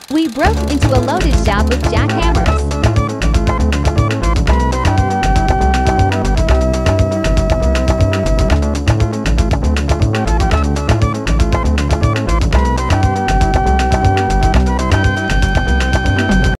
We broke into a loaded shop with jackhammers.